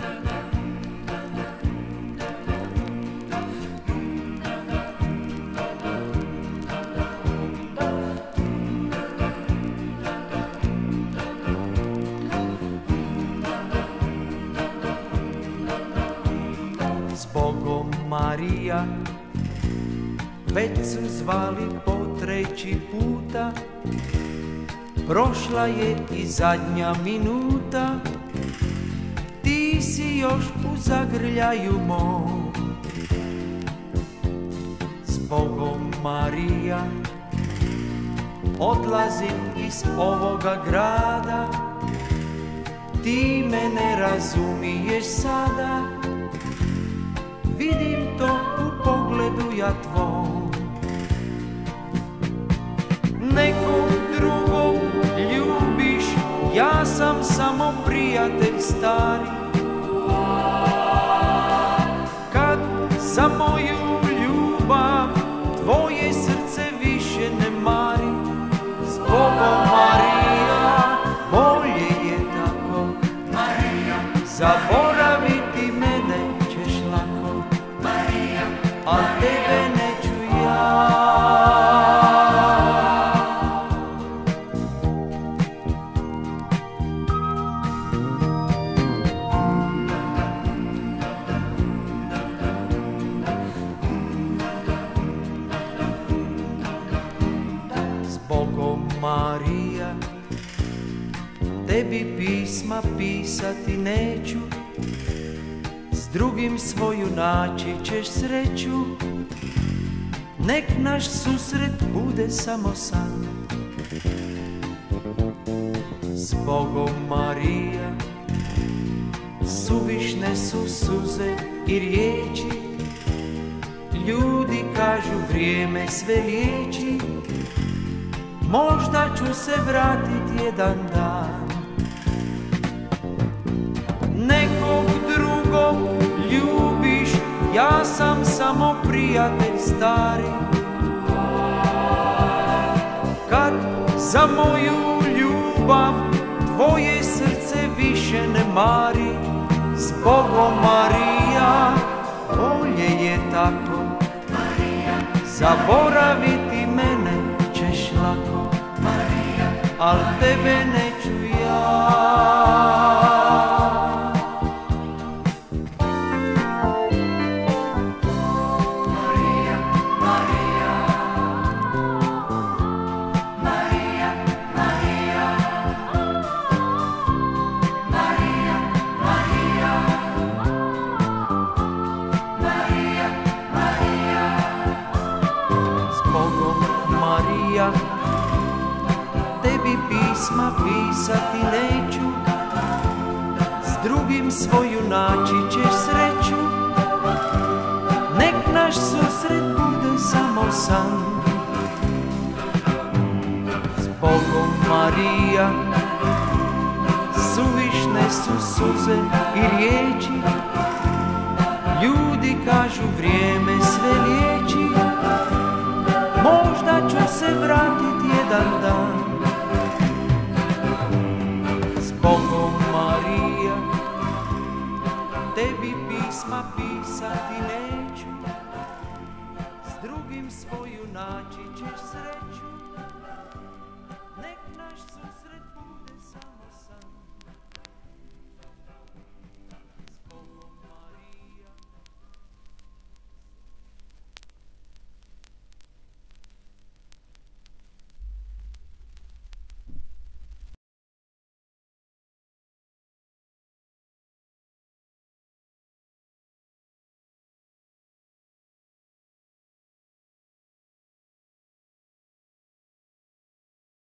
Zbogom Marija, već su zvali po treći puta, prošla je i zadnja minuta, ti si još u zagrljaju mom. Zbogom Marija, odlazim iz ovoga grada, ti me ne razumiješ sada, vidim to u pogledu ja tvom. Nekog drugog ljubiš, ja sam samo prijatelj stari. Kad za moju ljubav tvoje srce više ne mari, zbogom Marija, bolje je tako. Marija, zaboraviti mene ćeš lako. Marija, al tebe neću ja. Zbogom Marija, tebi pisma pisati neću, s drugim svoju naći ćeš sreću, nek naš susret bude samo san. Zbogom Marija, suvišne su suze i riječi, ljudi kažu vrijeme sve liječi, možda ću se vratit jedan dan. Nekog drugog ljubiš, ja sam samo prijatelj stari. Kad za moju ljubav tvoje srce više ne mari, zbogom Marija, bolje je tako. Marija, zaboraviti mene ćeš lako. Marija, al tebe neću ja. Tebi pisma pisati neću, s drugim svoju naći ćeš sreću, nek naš susret bude samo san. Zbogom Marija, suvišne su suze i riječi, ljudi kažu vrijeme sve liječi, možda ću se vratit jedan dan. Zbogom Marija, tebi pisma pisati neću, s drugim svoju naći ćeš sreću.